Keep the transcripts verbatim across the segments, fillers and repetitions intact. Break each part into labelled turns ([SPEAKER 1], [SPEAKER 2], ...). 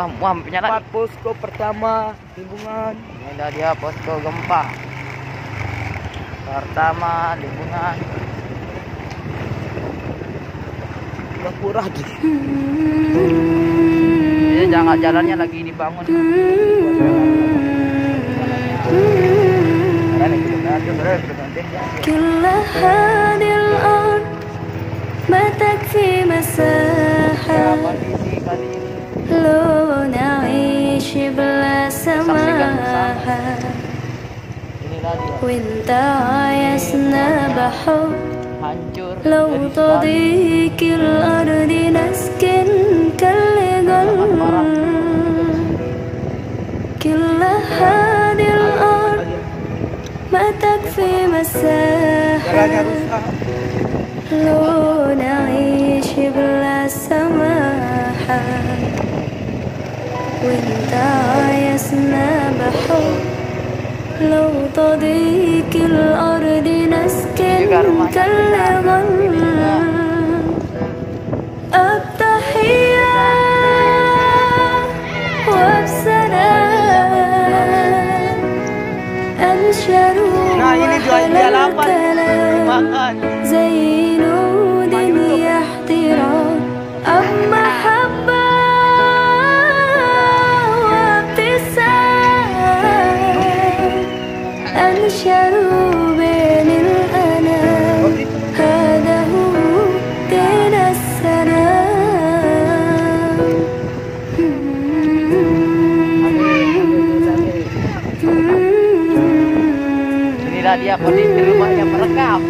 [SPEAKER 1] Bang Muam punya
[SPEAKER 2] Tempat posko pertama lingkungan.
[SPEAKER 1] Inilah dia posko gempa pertama lingkungan.
[SPEAKER 2] Pura-pura deh.
[SPEAKER 1] Ini jangan jalannya lagi dibangun.
[SPEAKER 3] كل هذه الأرض ما تكفي مساحة لو نعيش بلا سماحة وانت عايزنا بحب لو تضيق الأرض نسكن كالجل كل هذه الأرض ما تكفي مساحة لو نعيش بلا سماحة وانت عايزنا بحب لو تضيق الأرض نسكن كالغل التحية وبسلام أنشروا الكلام زي نود يحترام أما محبة وابتسام أنشروا بين الأنام هذا هو دين السلام.
[SPEAKER 1] Inilah dia kondisi rumahnya merekam.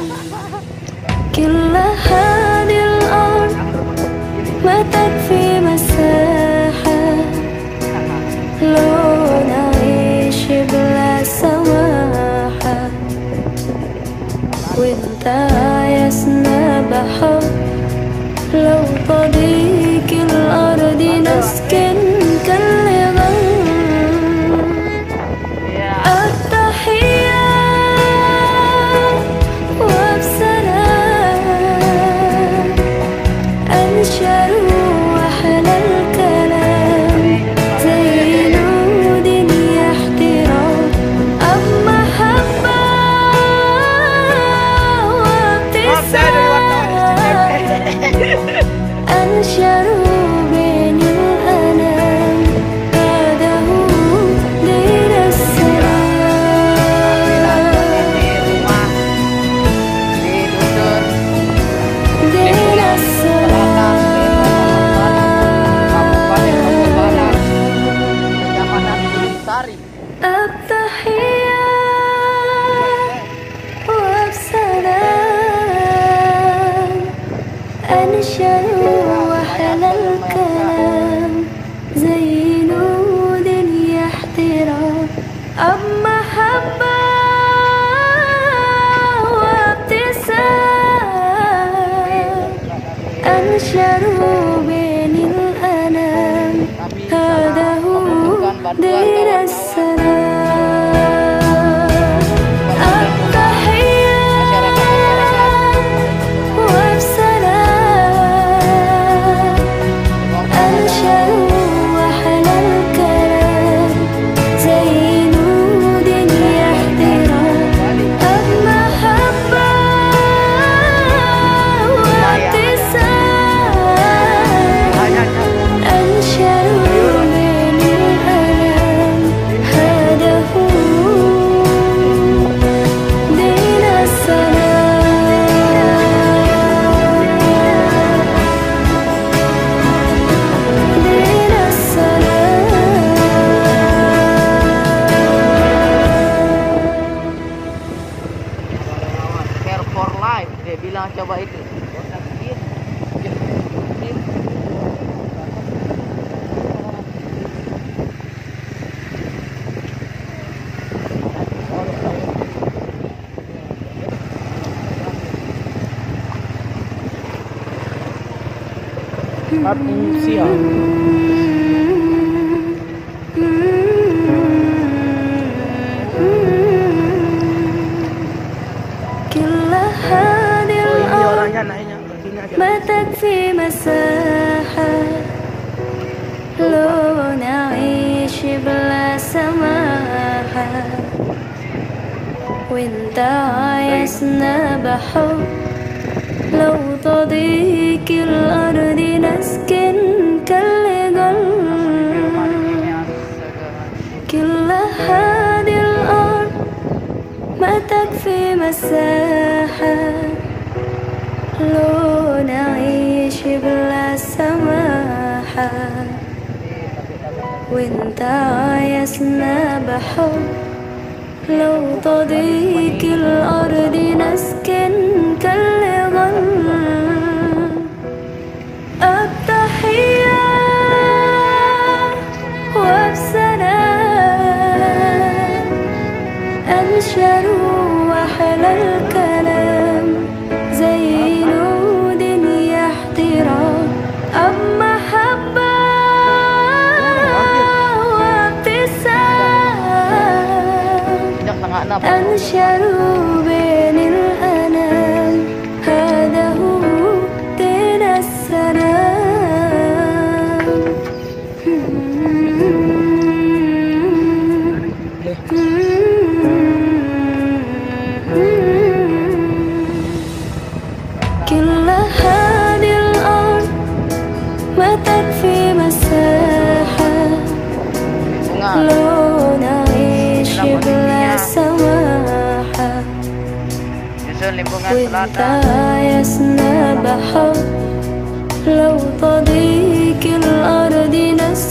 [SPEAKER 3] كل هذه الأرض ما تكفي مساحة لو نعيش بلا سماحة وانت عايزنا بحب لو تضيق الأرض نسكن كالغل التحية وبسلام أنشروا أحلى الكلام زي نود يحترام أما محبة وابتسام أنشروا بين الأنام هذا هو دين السلام. دين السلام. التحية وبسلام أنشروا أحلى الكلام زي نود يحترام أما محبة وابتسام أنشروا بين الأنام هذا هو دين السلام. التحية وبسلام أنشروا أحلى الكلام زي نود يحترام أما محبة وابتسام أنشروا بين الأنام هذا هو دين السلام. دين السلام.
[SPEAKER 1] Care for life, dia bilang coba itu.
[SPEAKER 2] Tempat pengungsian.
[SPEAKER 3] كل هذه
[SPEAKER 2] Oh, ini
[SPEAKER 3] الأرض
[SPEAKER 2] orangnya naiknya ke sini aja.
[SPEAKER 3] ما تكفي مساحة لو سماحة وانت عايزنا بحب لو تضيق الأرض نسكن كالجل كل هذه الأرض ما تكفي مساحة لو نعيش بلا سماحة وانت عايزنا بحب لو تضيق الأرض نسكن كالغل التحية وبسلام أنشر وأحلى الكلام زي نود يحترام أب محبة أنشر بين الأنام هذا هو دين السلام كل هذه الأرض ما تكفي مساحة لو نعيش بلا سماحة وانت عايزنا بحب لو تضيق الأرض نسكن